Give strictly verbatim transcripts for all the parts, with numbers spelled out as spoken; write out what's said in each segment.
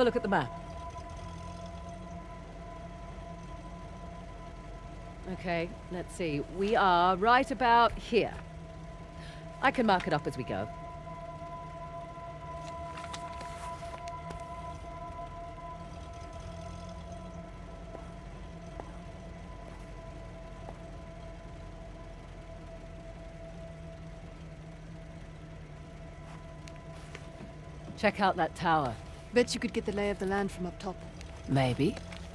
a look at the map. Okay, let's see. We are right about here. I can mark it up as we go. Check out that tower. Bet you could get the lay of the land from up top. Maybe.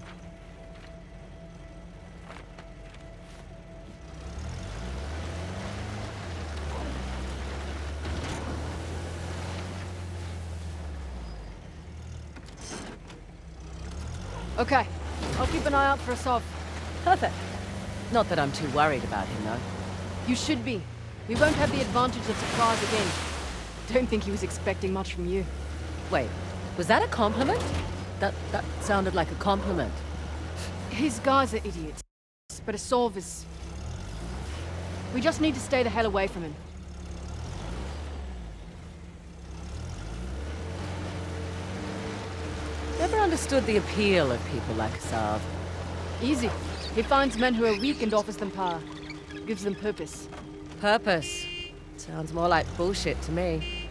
Okay, I'll keep an eye out for a Sov. Perfect. Not that I'm too worried about him, though. You should be. We won't have the advantage of surprise again. Don't think he was expecting much from you. Wait, was that a compliment? That that sounded like a compliment. His guys are idiots, but a Sov is... We just need to stay the hell away from him. Never understood the appeal of people like Asav. Easy. He finds men who are weak and offers them power. Gives them purpose. Purpose. Sounds more like bullshit to me.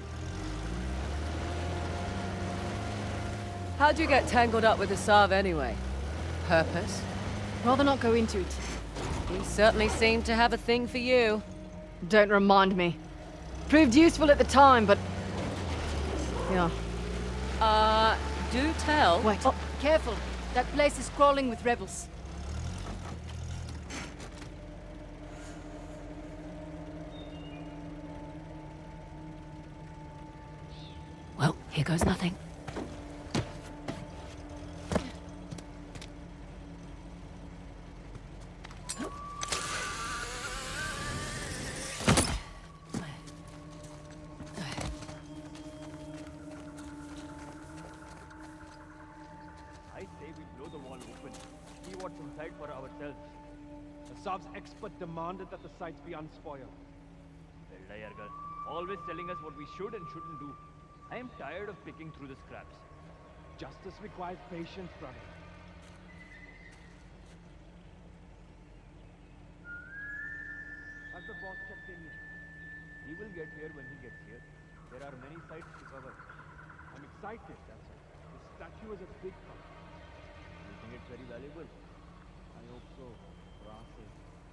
How'd you get tangled up with Asav anyway? Purpose? Rather not go into it. He certainly seemed to have a thing for you. Don't remind me. Proved useful at the time, but... Yeah. Uh, do tell. Wait. Oh, careful. That place is crawling with rebels. Well, here goes nothing. Asav's expert demanded that the sites be unspoiled. Veldayargal, always telling us what we should and shouldn't do. I am tired of picking through the scraps. Justice requires patience, brother. Has the boss checked in yet? He will get here when he gets here. There are many sites to cover. I'm excited, that's all. The statue is a big one. You think it's very valuable? I hope so. Brasses.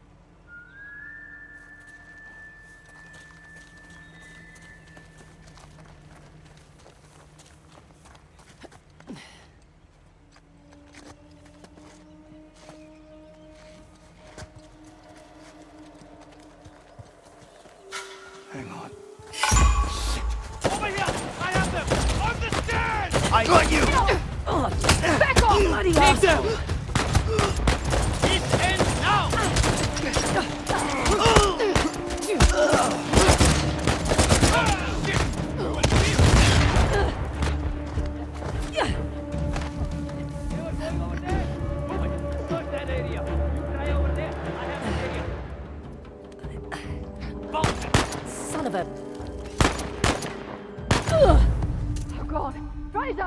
Hang on. Over here! I have them! On the stairs! I got you! Oh, back off, bloody asshole! It ends now! Son of a... Oh god! Fraser!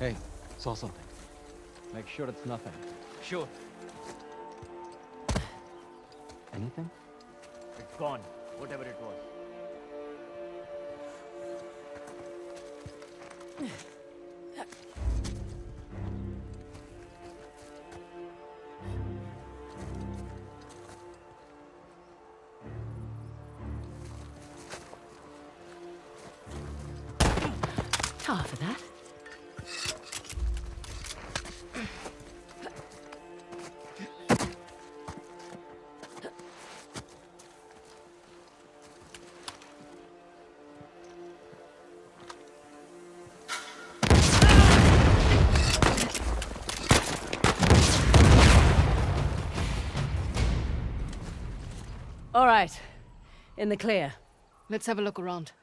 Hey, saw something. Make sure it's nothing. Sure. Anything? It's gone. Whatever it was. Tar for that. All right. In the clear. Let's have a look around.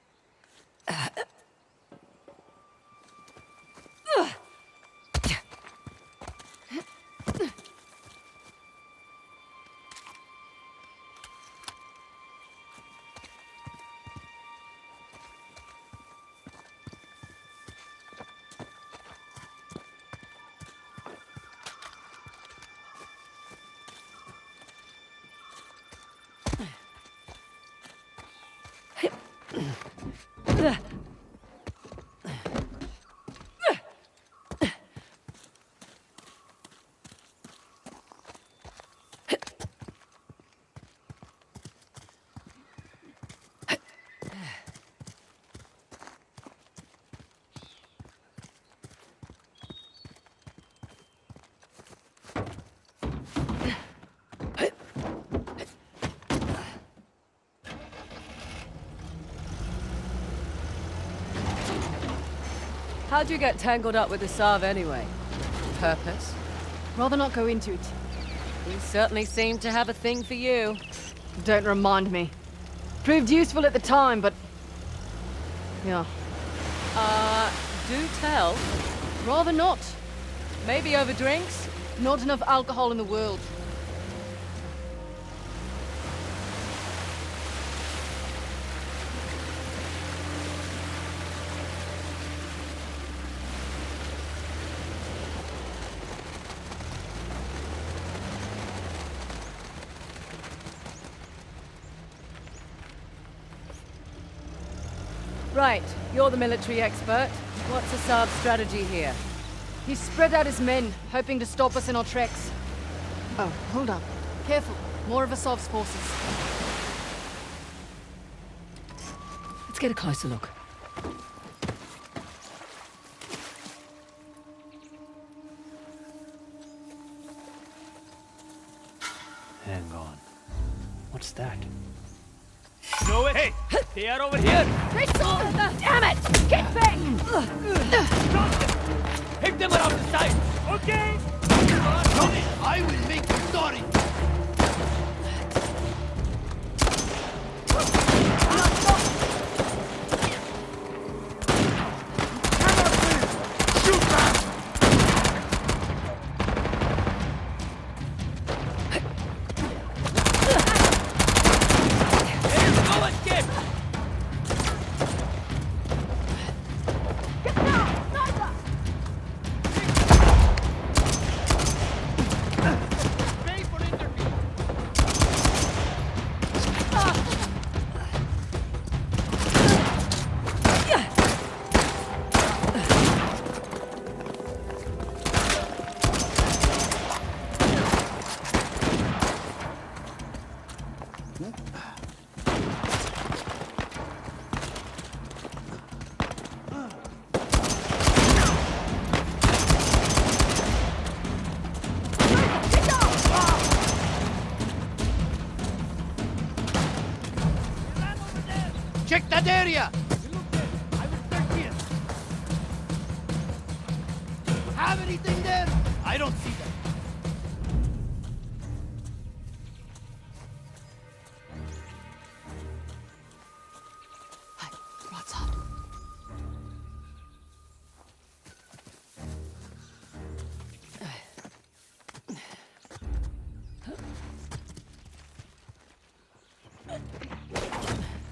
How'd you get tangled up with the Sav anyway? Purpose? Rather not go into it. He certainly seemed to have a thing for you. Don't remind me. Proved useful at the time, but... yeah. Uh, do tell. Rather not. Maybe over drinks? Not enough alcohol in the world. Right, you're the military expert. What's Assad's strategy here? He's spread out his men, hoping to stop us in our tracks. Oh, hold up. Careful. More of Assad's forces. Let's get a closer look. Hang on. What's that? No way! Hey! They are over here! They saw them! Damn it! Get back! Hit them around the side! Okay! I will make you sorry. Shoot back! There's no escape! Pay for interview. Check that area! I will search here. Have anything there? I don't see them. Hey, right side.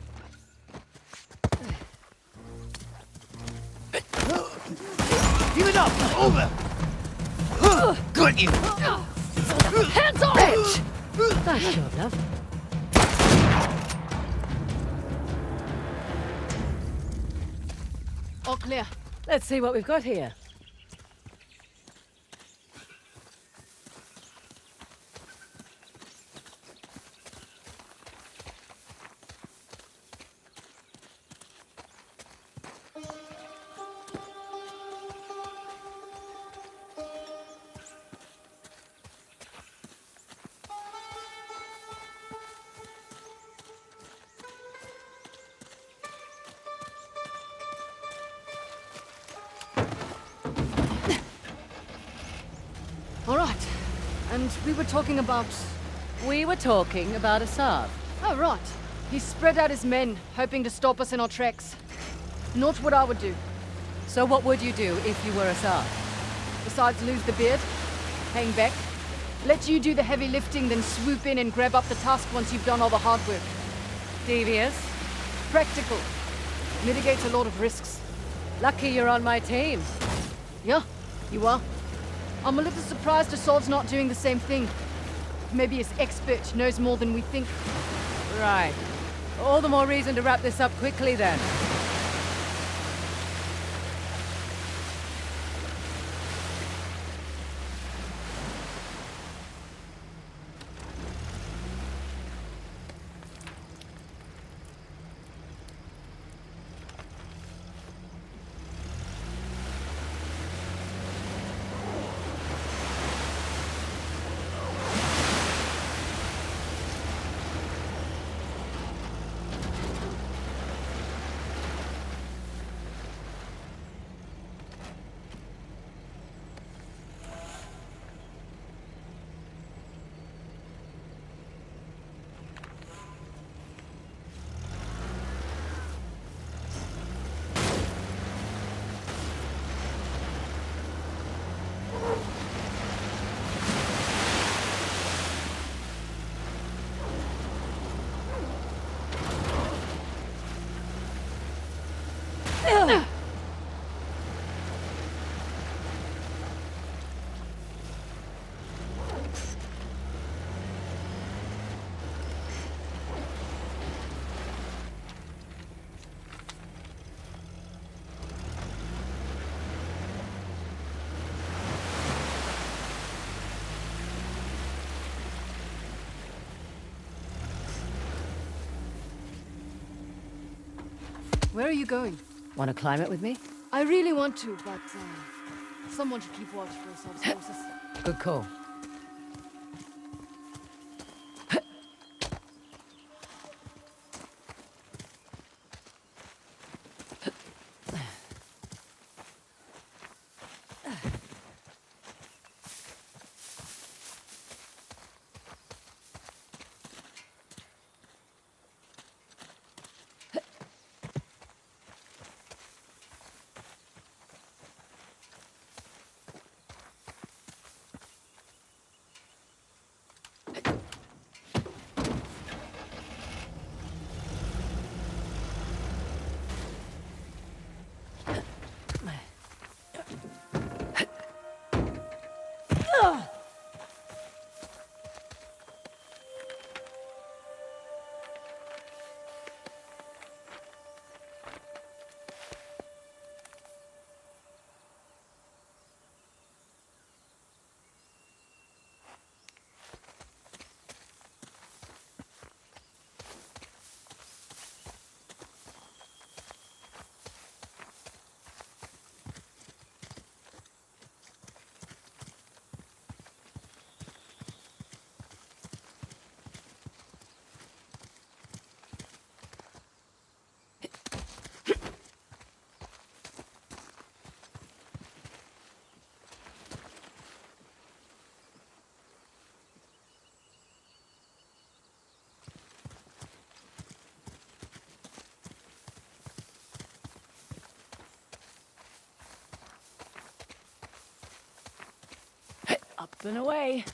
Even Got you! Hands off! Bitch! Nice job, love. All clear. Let's see what we've got here. All right. And we were talking about... We were talking about Asad. Oh, right. He spread out his men, hoping to stop us in our tracks. Not what I would do. So what would you do if you were Asad? Besides lose the beard, hang back, let you do the heavy lifting, then swoop in and grab up the tusk once you've done all the hard work. Devious? Practical. Mitigates a lot of risks. Lucky you're on my team. Yeah, you are. I'm a little surprised Assault's not doing the same thing. Maybe his expert knows more than we think. Right. All the more reason to wrap this up quickly then. Where are you going? Want to climb it with me? I really want to, but uh, someone should keep watch for Assad's forces. Good call. Up and away.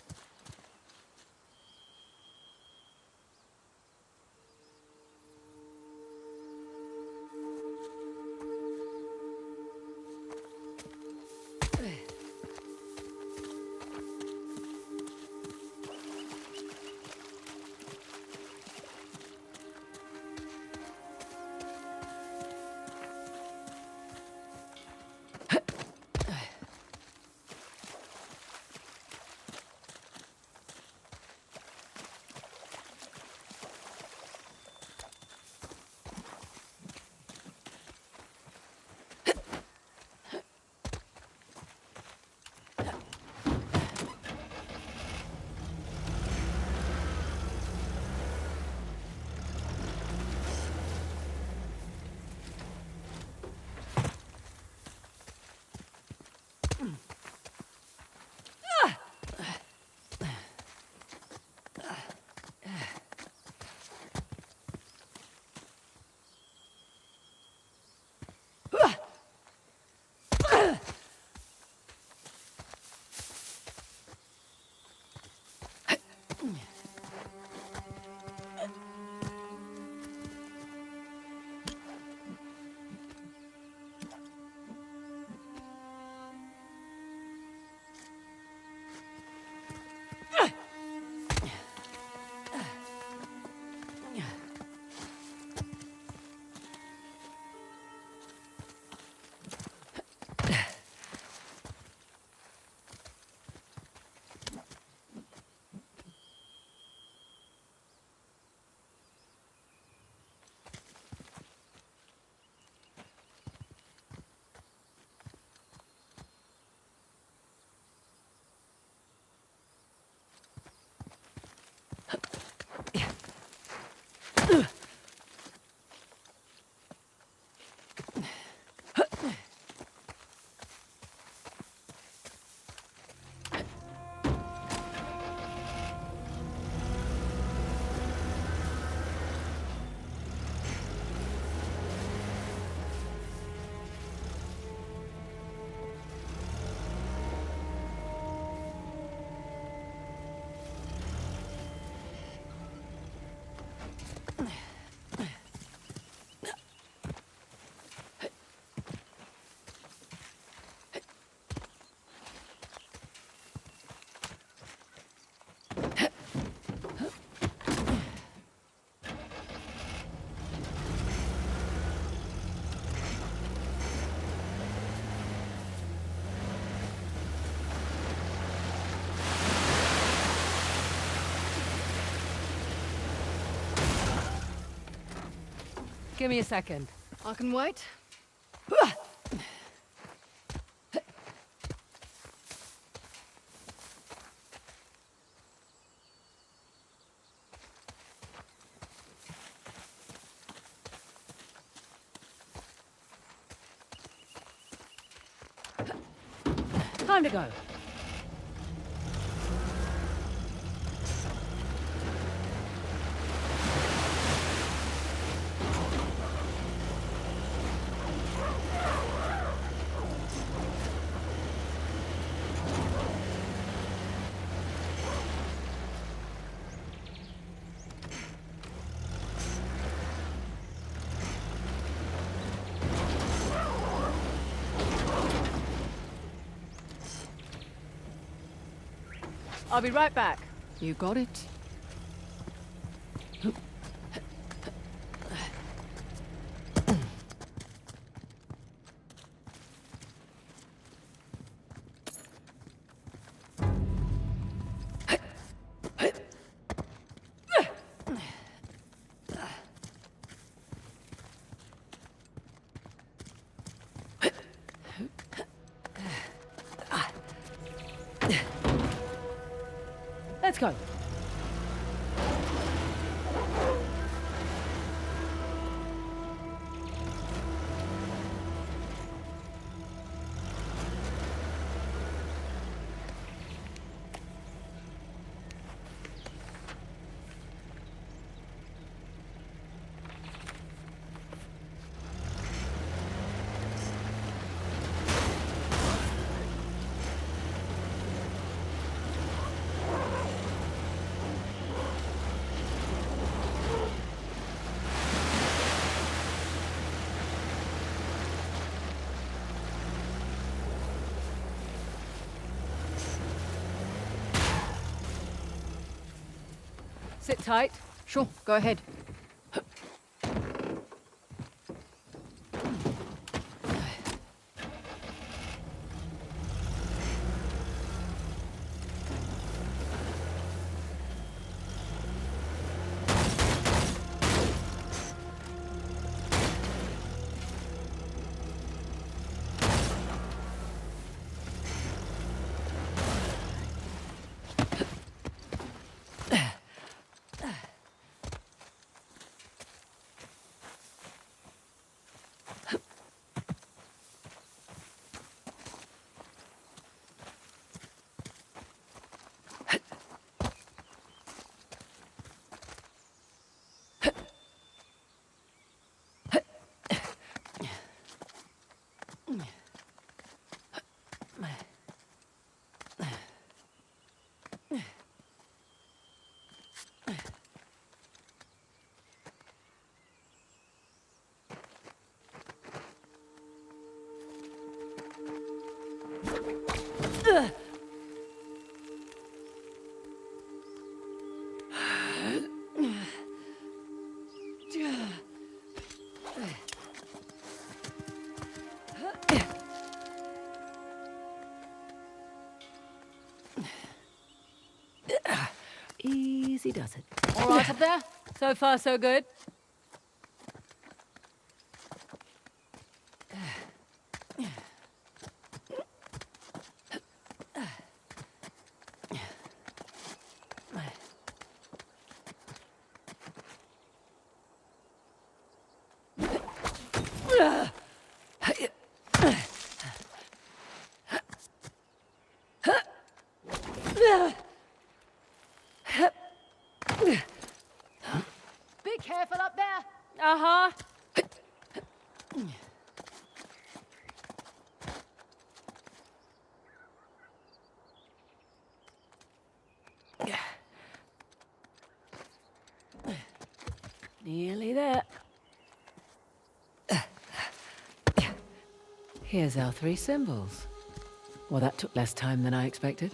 Give me a second. I can wait. Time to go. I'll be right back. You got it. Let's go. Sit tight. Sure, go ahead. Easy does it. All right up there? So far, so good. Be careful up there. Uh-huh. Nearly there. Here's our three symbols. Well, that took less time than I expected.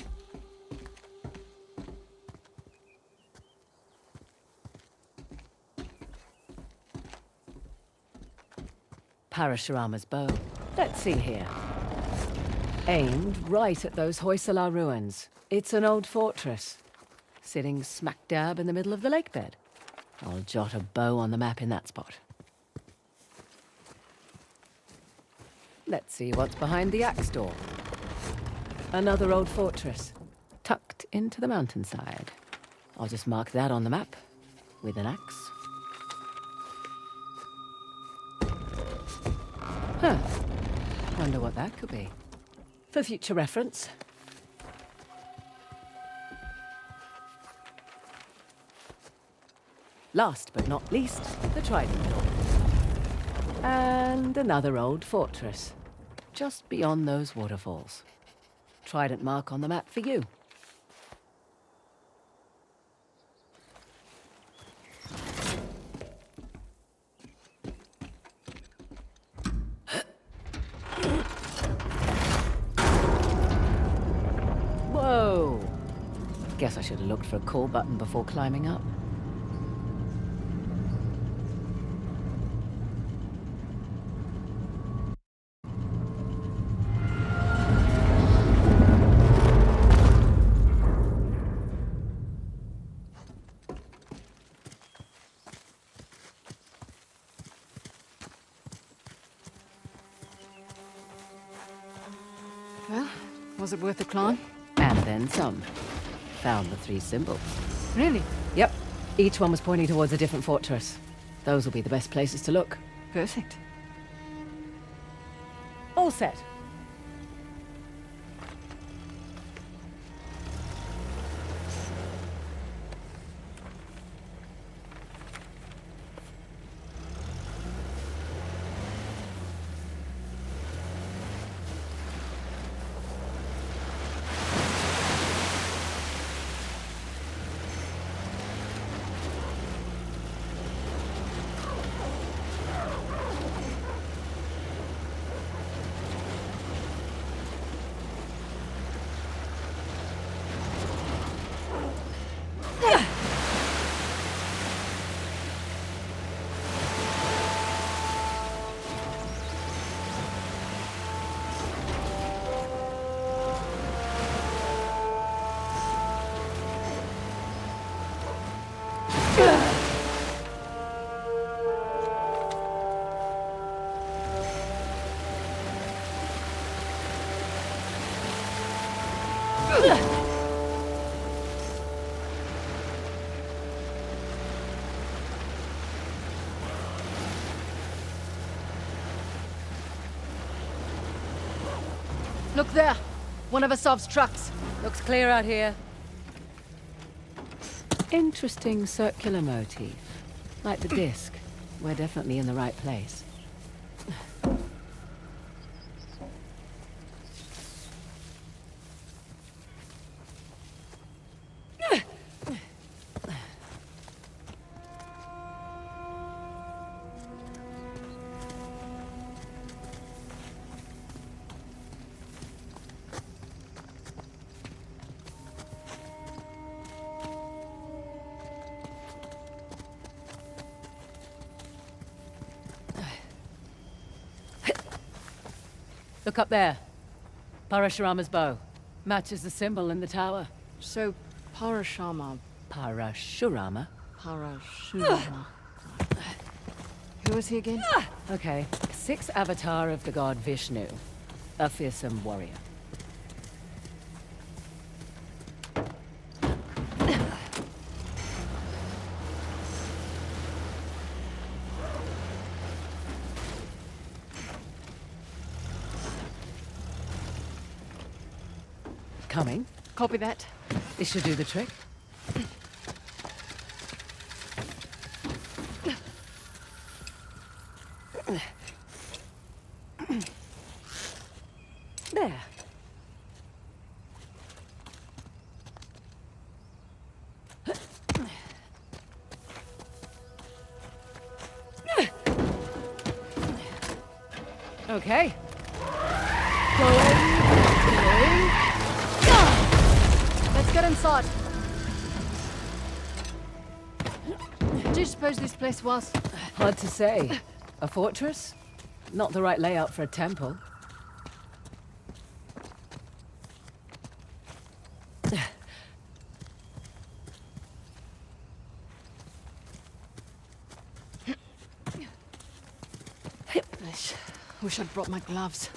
Parashurama's bow. Let's see here. Aimed right at those Hoysala ruins. It's an old fortress, sitting smack dab in the middle of the lake bed. I'll jot a bow on the map in that spot. Let's see what's behind the axe door. Another old fortress, tucked into the mountainside. I'll just mark that on the map with an axe. Huh. Wonder what that could be. For future reference. Last but not least, the Trident Door. And another old fortress, just beyond those waterfalls. Trident mark on the map for you. Whoa! Guess I should have looked for a call button before climbing up. Well, was it worth the climb? And then some. Found the three symbols. Really? Yep. Each one was pointing towards a different fortress. Those will be the best places to look. Perfect. All set. Look there! One of Asav's trucks. Looks clear out here. Interesting circular motif. Like the disc. We're definitely in the right place. Look up there. Parashurama's bow. Matches the symbol in the tower. So, Parashama. Parashurama? Parashurama. Who is he again? Okay. Sixth avatar of the god Vishnu. A fearsome warrior. Coming. Copy that. This should do the trick. There. Okay. Going. Going. Let's get inside. What do you suppose this place was? Hard to say. A fortress? Not the right layout for a temple. Wish I'd brought my gloves.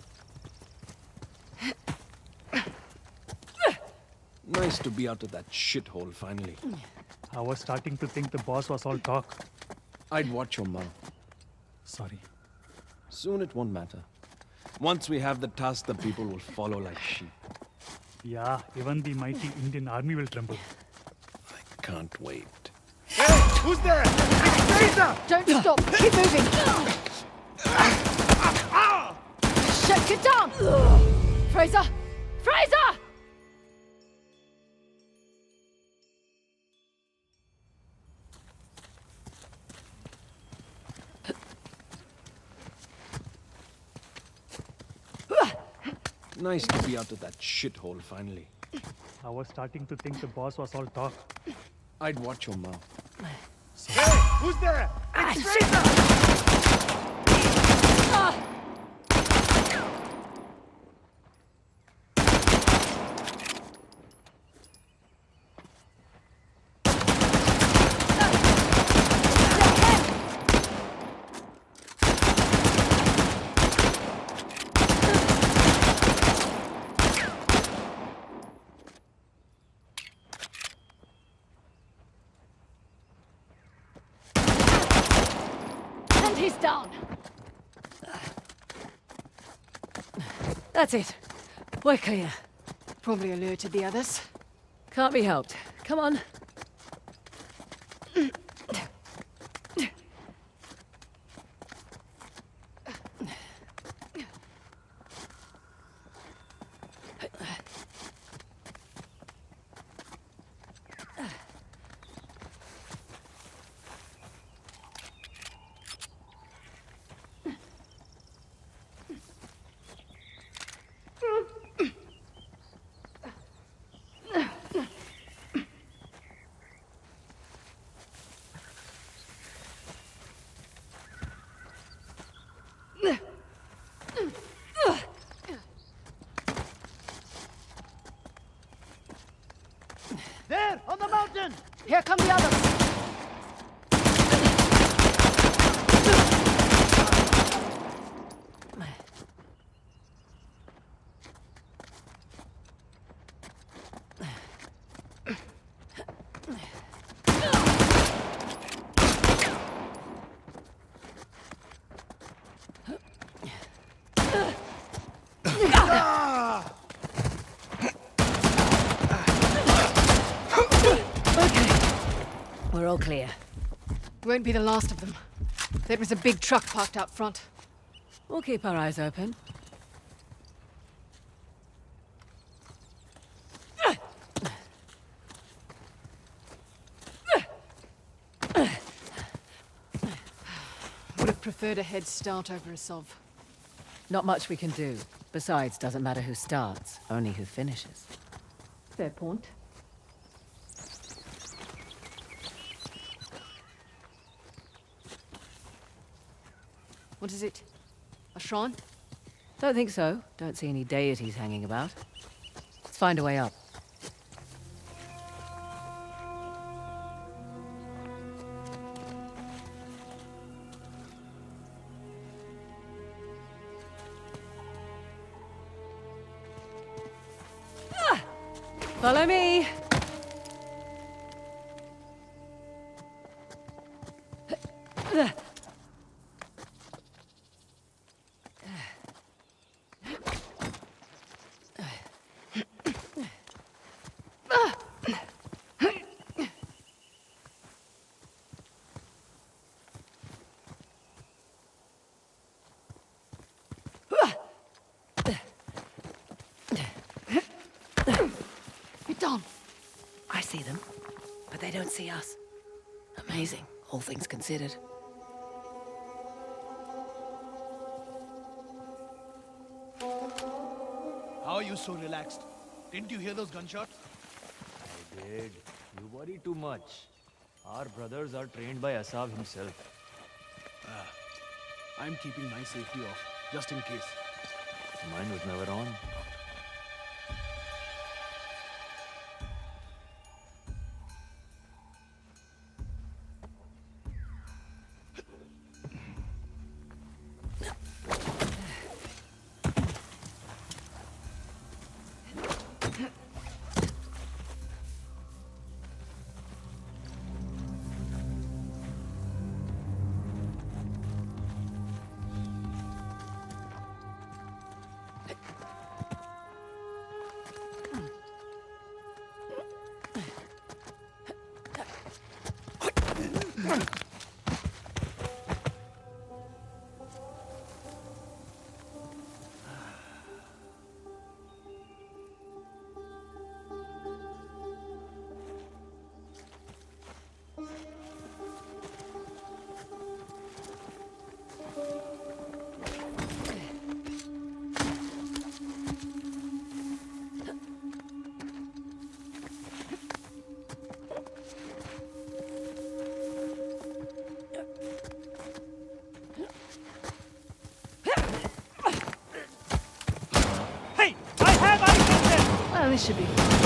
Nice to be out of that shithole finally. I was starting to think the boss was all talk. I'd watch your mouth. Sorry. Soon it won't matter. Once we have the task, the people will follow like sheep. Yeah, even the mighty Indian army will tremble. I can't wait. Hey, who's there? It's Fraser! Don't stop! Keep moving! Shit, get down! Fraser! Fraser! Nice to be out of that shithole finally. I was starting to think the boss was all talk. I'd watch your mouth. Hey, who's there? It's Fraser! And he's down! That's it. We're clear. Probably alerted the others. Can't be helped. Come on. There, on the mountain! Here come the others! We're all clear. Won't be the last of them. There was a big truck parked out front. We'll keep our eyes open. Would have preferred a head start over Asov. Not much we can do. Besides, doesn't matter who starts, only who finishes. Fair point. What is it? A shrine? Don't think so. Don't see any deities hanging about. Let's find a way up. Ah! Follow me! Get down! I see them, but they don't see us. Amazing, all things considered. How are you so relaxed? Didn't you hear those gunshots? I did. You worry too much. Our brothers are trained by Asav himself. I'm keeping my safety off, just in case. Mine was never on. This should be.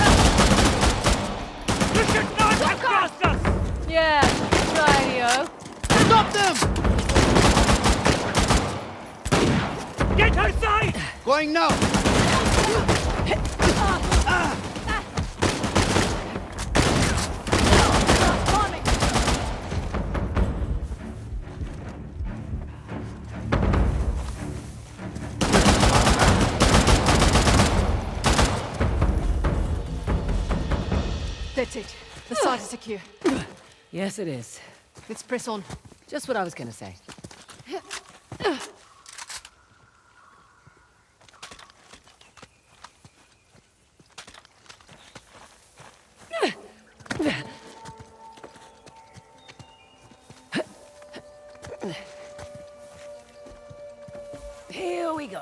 You should not have crossed us! Yeah, rightio. Stop them! Get her side! Going now! That's it. The site is secure. Yes, it is. Let's press on. Just what I was gonna say. Here we go.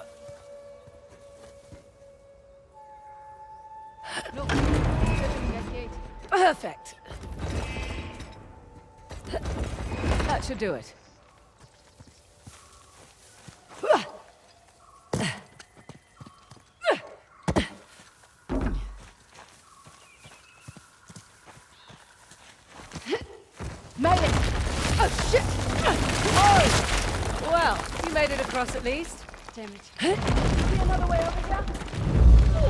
Look, that gate. Perfect. That should do it. Made it! Oh, shit! Oh! Well, you made it across at least. Damn it. See another way over here?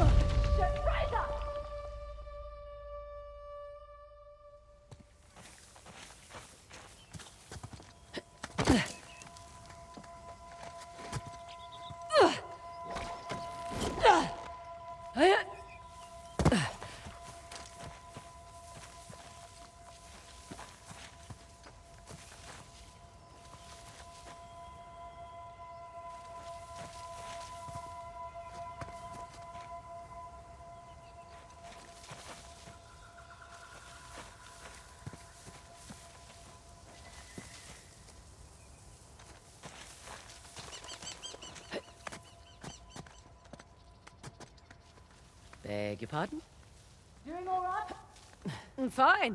Beg your pardon? Doing all right? Mm, Fine.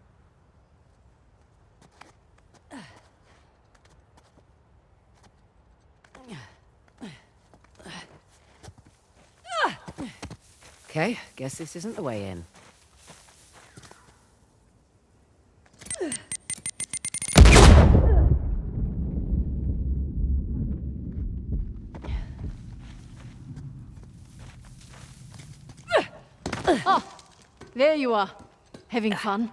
Okay, guess this isn't the way in. Oh, there you are. Having fun?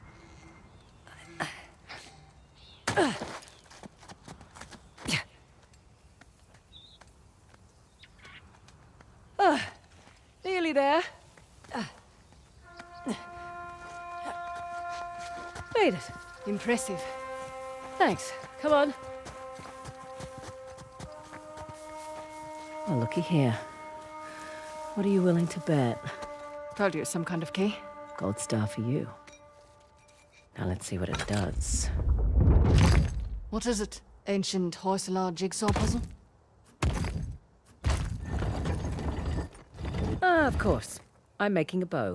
Nearly there. Made it. Impressive. Thanks. Come on. Well, looky here. What are you willing to bet? Told you it's some kind of key. Gold star for you. Now let's see what it does. What is it? Ancient Hoysala jigsaw puzzle? Ah, of course. I'm making a bow.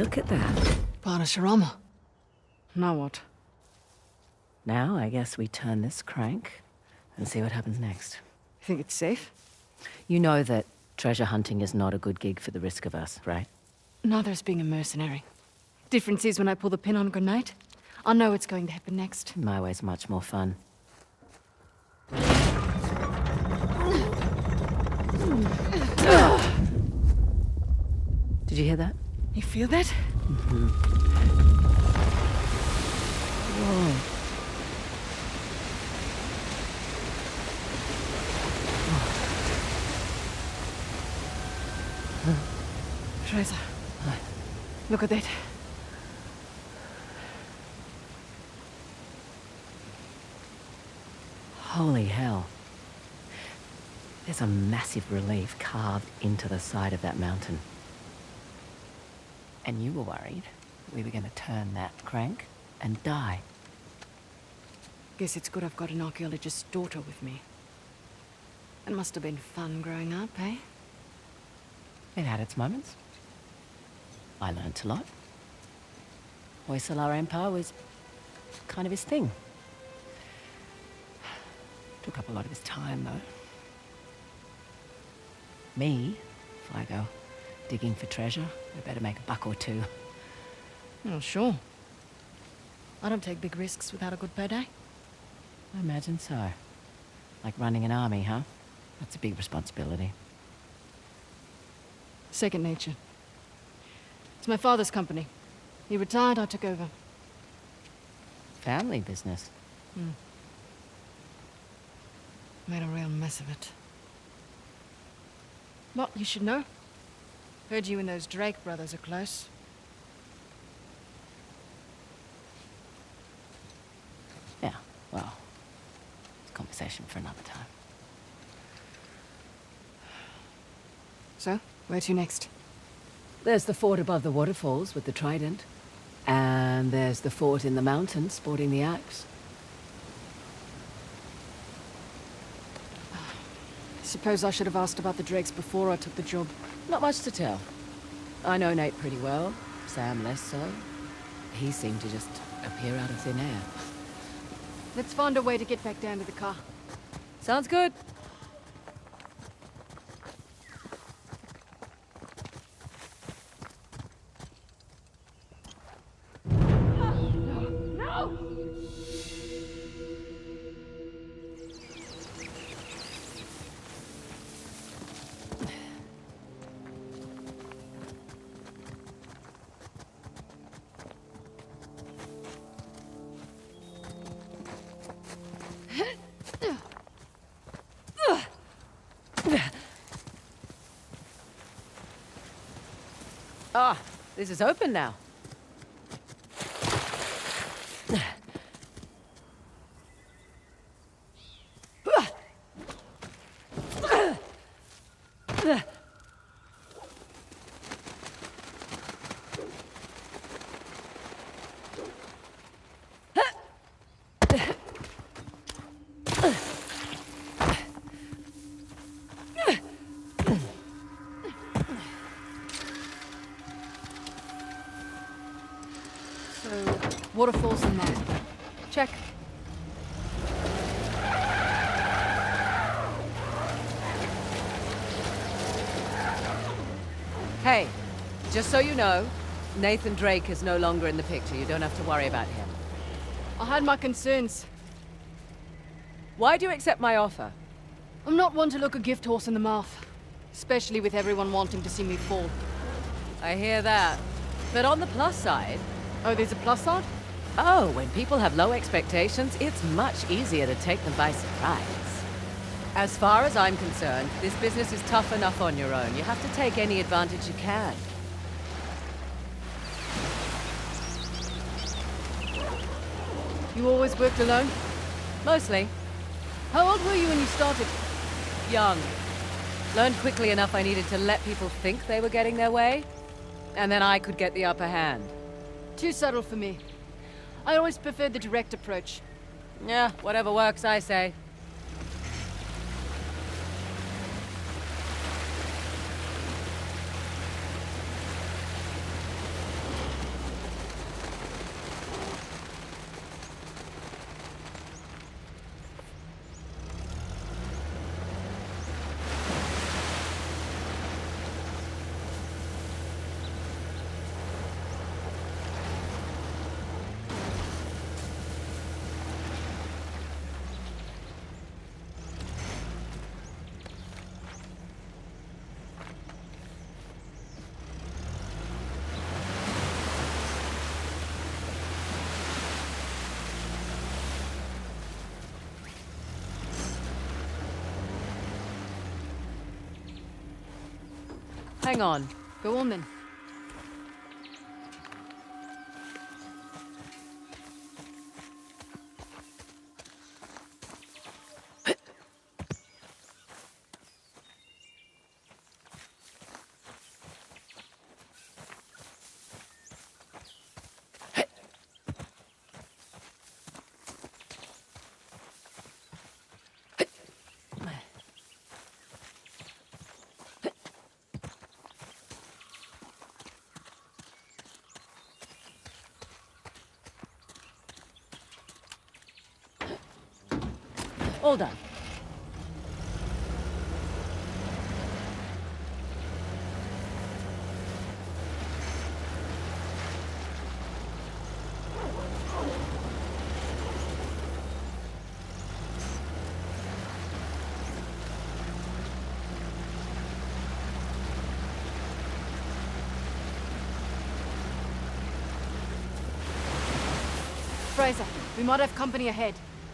Look at that. Parashurama. Now what? Now I guess we turn this crank and see what happens next. You think it's safe? You know that treasure hunting is not a good gig for the risk of us, right? Neither is being a mercenary. Difference is when I pull the pin on a grenade, I know what's going to happen next. My way's much more fun. Did you hear that? You feel that? Mm-hmm. Whoa. Teresa, look at that. Holy hell. There's a massive relief carved into the side of that mountain. And you were worried we were going to turn that crank and die. Guess it's good I've got an archaeologist's daughter with me. It must have been fun growing up, eh? It had its moments. I learnt a lot. Hoysala Empire was kind of his thing. Took up a lot of his time, though. Me, if I go digging for treasure, I better make a buck or two. Oh, sure. I don't take big risks without a good payday. I imagine so. Like running an army, huh? That's a big responsibility. Second nature. It's my father's company. He retired, I took over. Family business. Hmm. Made a real mess of it. What you should know? Heard you and those Drake brothers are close. Yeah, well, it's a conversation for another time. So, where to next? There's the fort above the waterfalls with the trident. And there's the fort in the mountains sporting the axe. Suppose I should have asked about the Drakes before I took the job. Not much to tell. I know Nate pretty well, Sam less so. He seemed to just appear out of thin air. Let's find a way to get back down to the car. Sounds good. Ah, this is open now. Waterfalls and mountain. Check. Hey, just so you know, Nathan Drake is no longer in the picture. You don't have to worry about him. I had my concerns. Why do you accept my offer? I'm not one to look a gift horse in the mouth. Especially with everyone wanting to see me fall. I hear that. But on the plus side... Oh, there's a plus side? Oh, when people have low expectations, it's much easier to take them by surprise. As far as I'm concerned, this business is tough enough on your own. You have to take any advantage you can. You always worked alone? Mostly. How old were you when you started? Young. Learned quickly enough I needed to let people think they were getting their way, and then I could get the upper hand. Too subtle for me. I always preferred the direct approach. Yeah, whatever works, I say. Hang on. Go on then. All done. Fraser, we might have company ahead.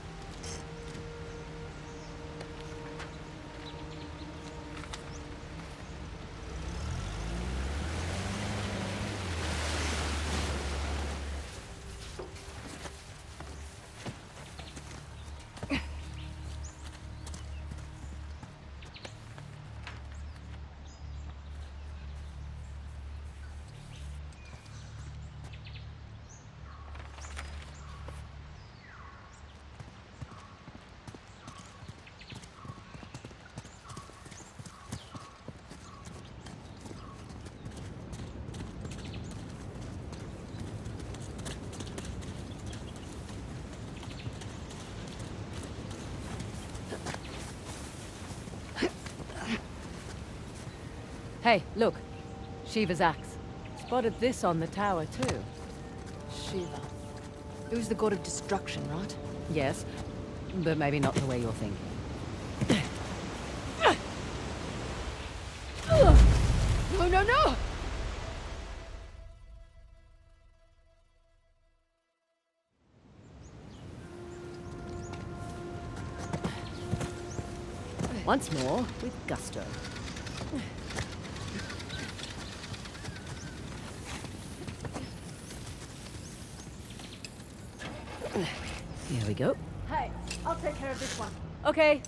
Hey, look. Shiva's axe. Spotted this on the tower, too. Shiva. Who's the god of destruction, right? Yes, but maybe not the way you're thinking. No, no, no! Once more, with gusto. Here we go. Hey, I'll take care of this one. Okay.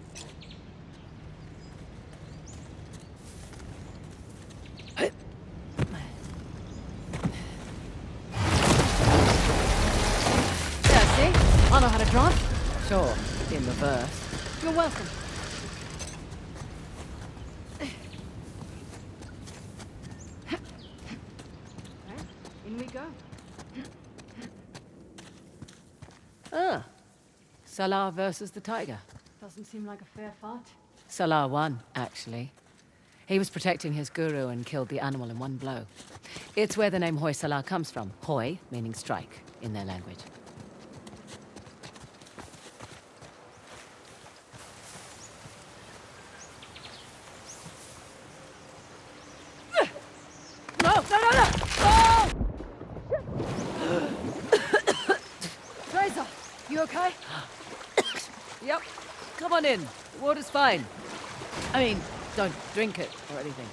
Yeah, see? I know how to drive. Sure, in reverse. You're welcome. In we go. Ah. Salah versus the tiger. Doesn't seem like a fair fight. Salah won, actually. He was protecting his guru and killed the animal in one blow. It's where the name Hoysala comes from. Hoy, meaning strike, in their language. No, no, no, no! Oh! Fraser, you okay? Yep. Come on in. The water's fine. I mean, don't drink it or anything.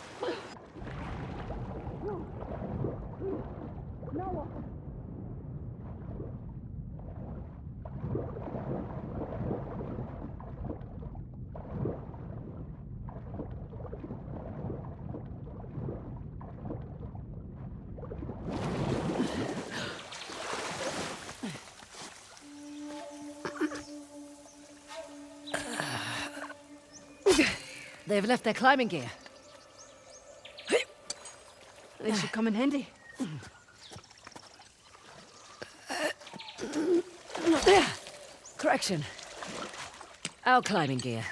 They've left their climbing gear. They should come in handy. Correction. Our climbing gear.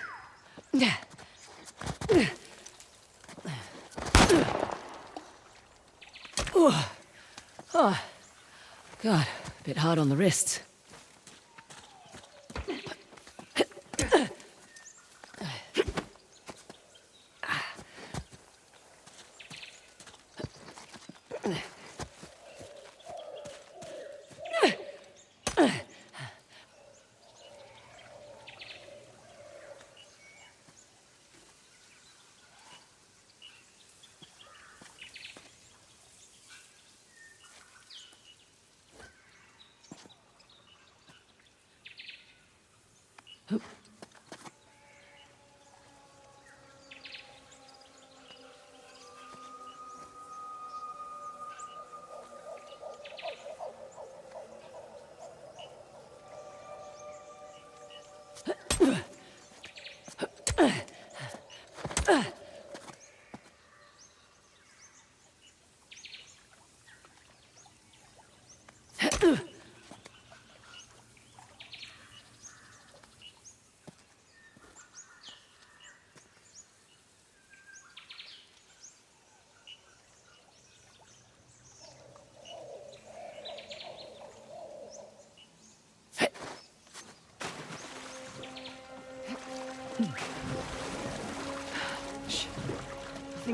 Oh, oh. God, a bit hard on the wrists.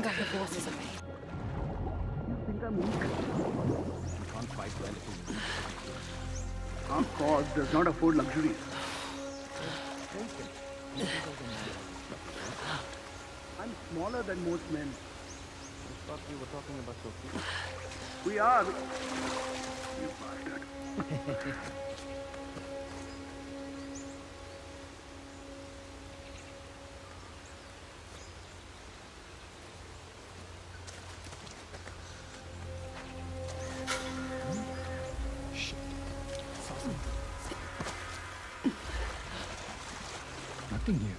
think I hear voices away. Can't fight well if you Our cause does not afford luxuries. I'm smaller than most men. I thought we were talking about Sophie. We are. You bastard. Nothing here.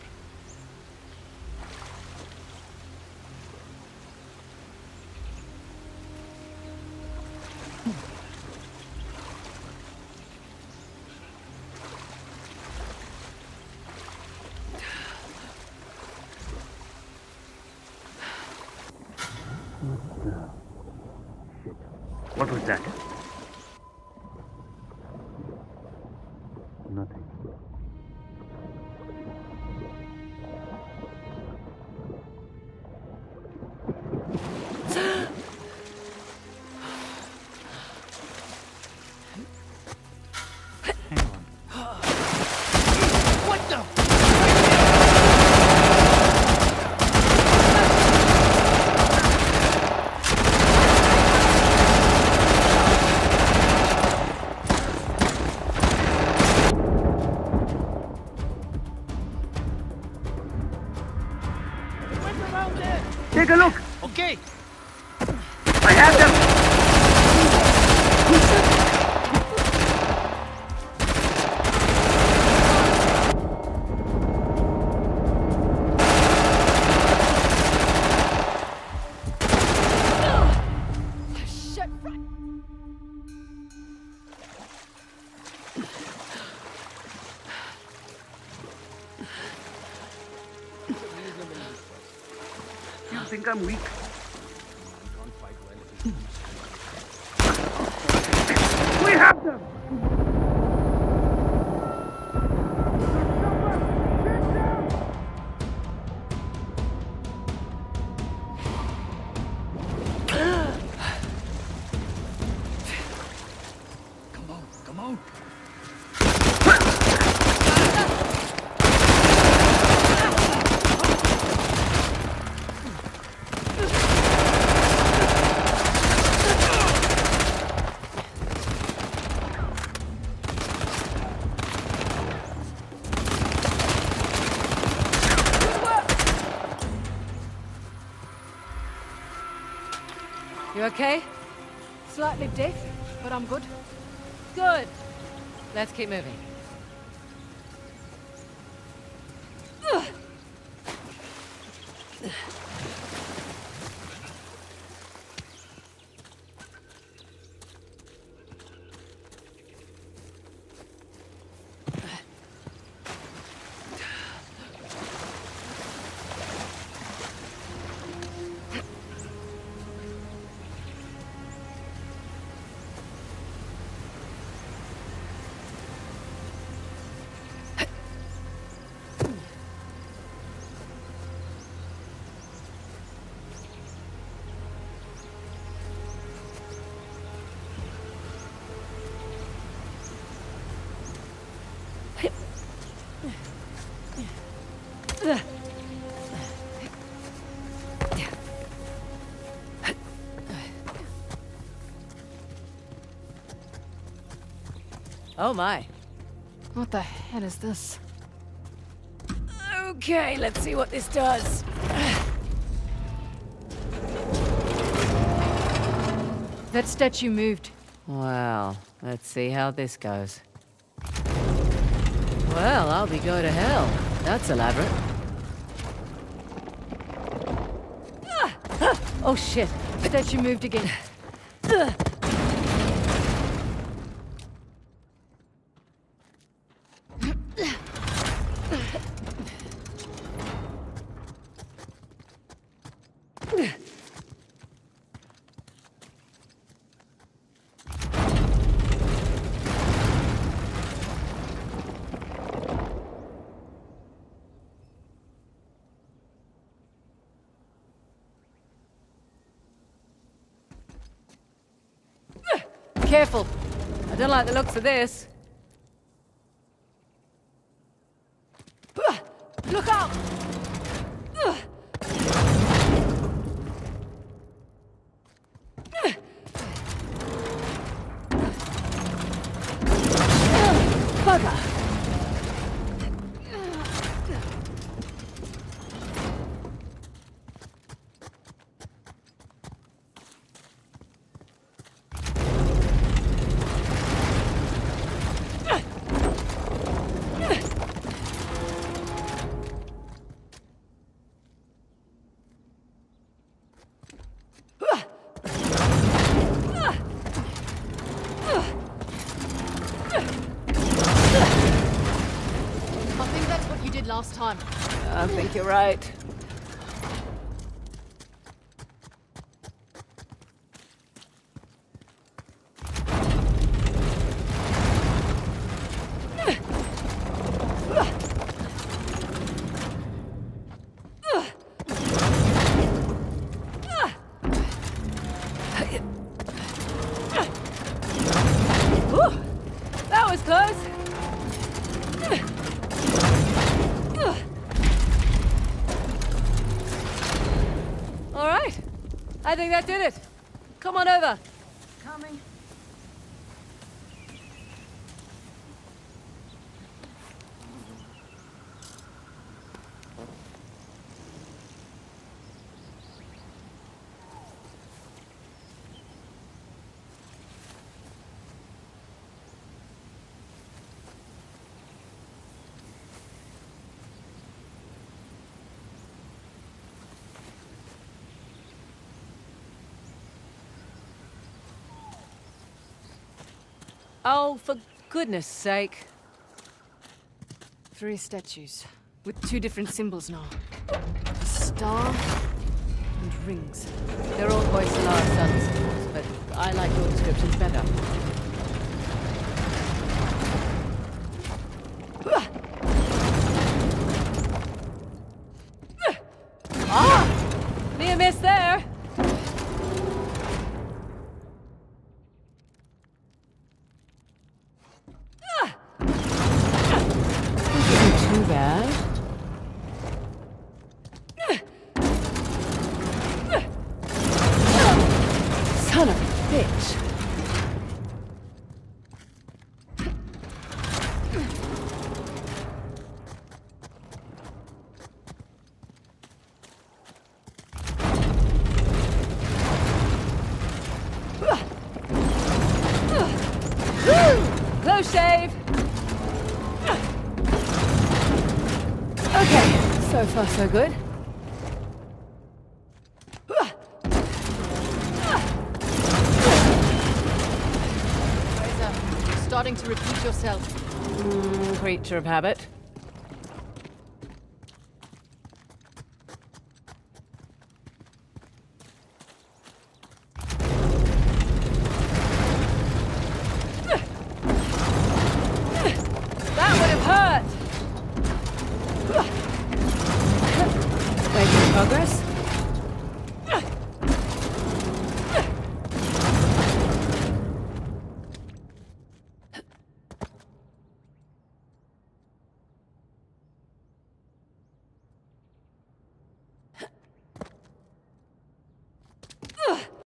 What was that? Nothing. Hang on. What the? Went around there. Take a look. Okay. I have them. Shit, right. You think I'm weak? Can't fight well if you We have them. Come on, come on. You okay? Slightly deaf, but I'm good. Good. Let's keep moving. Oh my. What the hell is this? Okay, let's see what this does. That statue moved. Well, let's see how this goes. Well, I'll be go to hell. That's elaborate. Oh shit. Statue moved again. Careful. I don't like the looks of this. Look out! Bugger! I think that's what you did last time. I think you're right. Whew, that was close. All right. I think that did it. Come on over. Coming. Oh, for goodness sake. Three statues with two different symbols now. A star and rings. They're all Hoysala sun symbols, but I like your descriptions better. Ah! Near miss there. Too bad. Son of a bitch. Close shave. Okay, so far so good. Fraser, you're starting to repeat yourself. Mm, creature of habit.